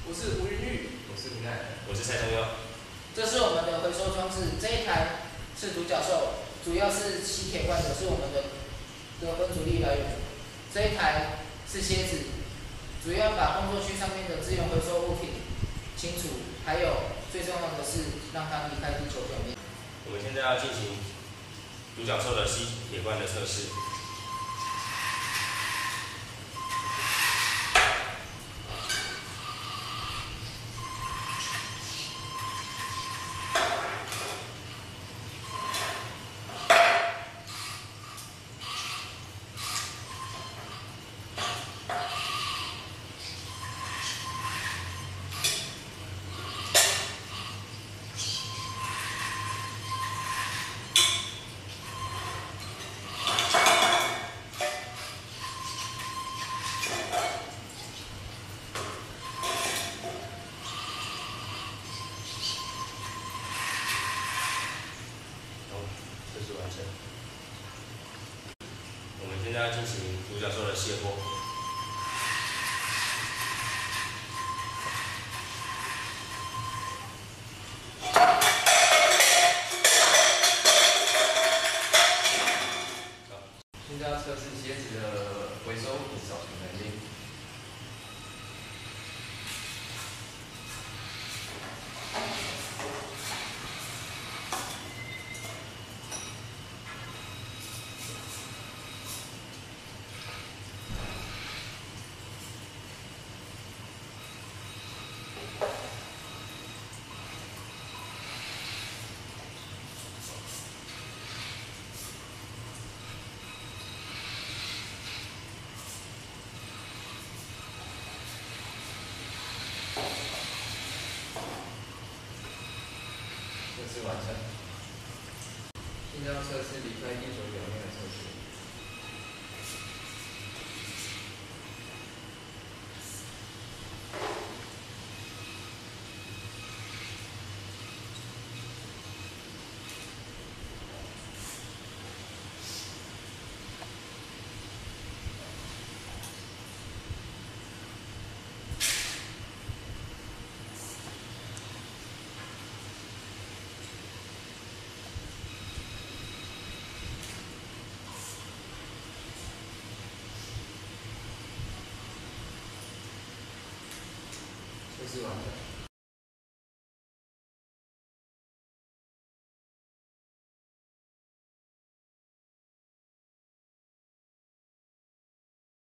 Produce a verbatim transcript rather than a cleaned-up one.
我是吴云玉， 我是林奈， 我是蔡东佑。 这是我们的回收装置，这一台是独角兽，主要是吸铁罐的，是我们的的混阻力来源。这一台是蝎子，主要把工作区上面的资源回收物品清除，还有最重要的是让它离开地球表面。 我们现在要进行独角兽的吸铁罐的测试。 测试完成。我们现在要进行独角兽的卸货。 现在要测试鞋子的回收与扫除能力。 测试完成。现在要测试离开地球表面的测试。测试完成。